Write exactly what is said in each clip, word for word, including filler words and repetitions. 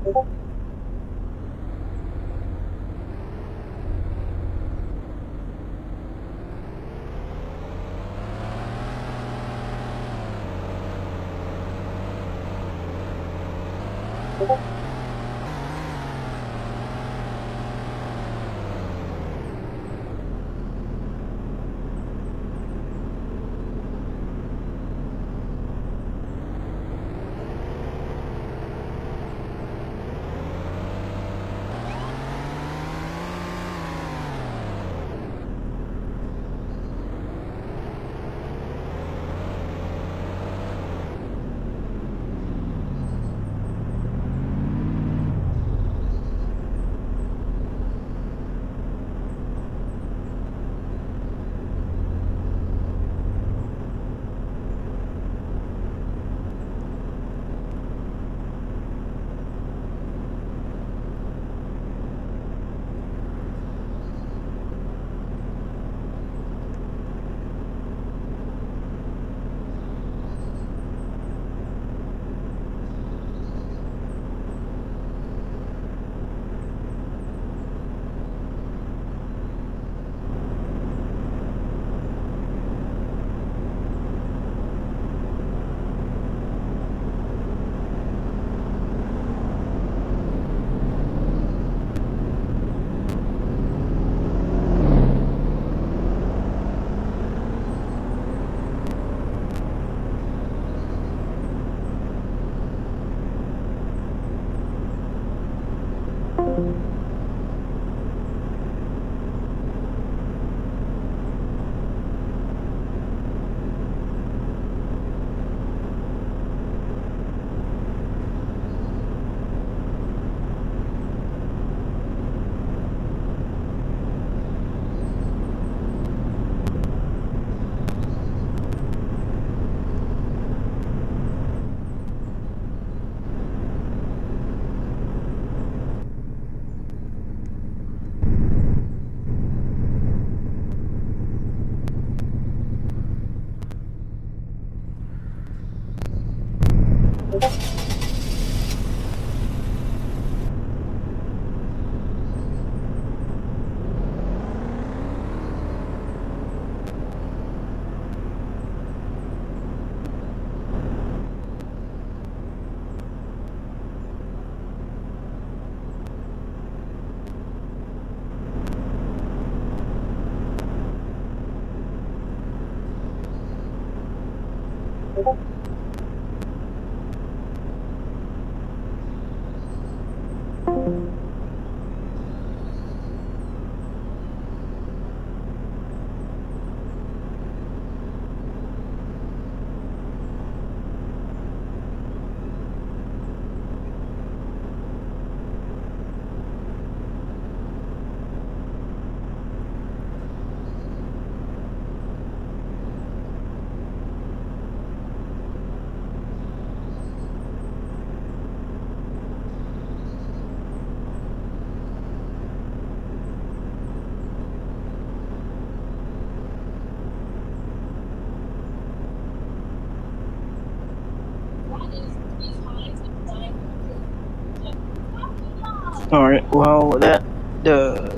Alright, well, that the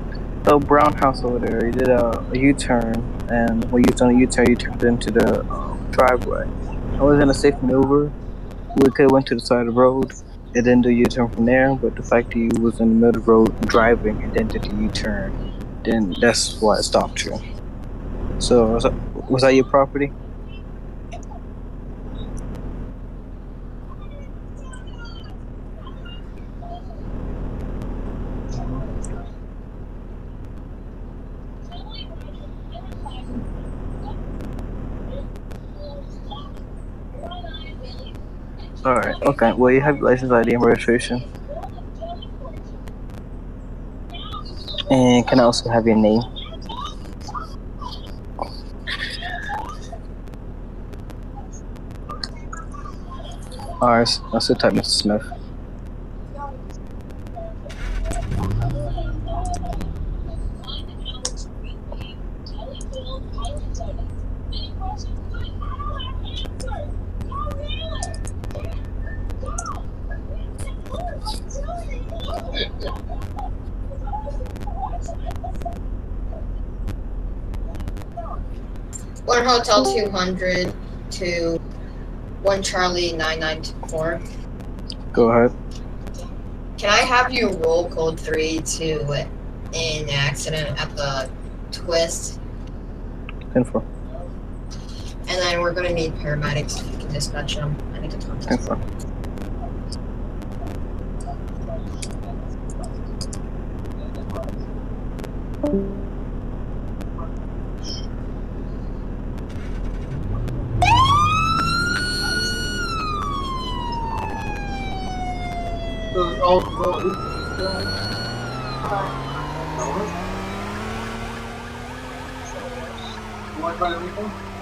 the brown house over there, he did a, a U-turn, and when you was on a U-turn, you turned into the um, driveway. I was in a safe maneuver. We could have went to the side of the road and then do a U-turn from there, but the fact that you was in the middle of the road driving and then did a U-turn, then that's why I stopped you. So, was that, was that your property? Alright, okay. Well, you have your license I D and registration. And can I also have your name? Alright, I'll still type Mister Smith. One Hotel two hundred to one Charlie nine nine four. Go ahead. Can I have you roll code three to an accident at the twist? ten four. And then we're gonna need paramedics if you can dispatch them. I need to talk to ten them. four. Want to try everything?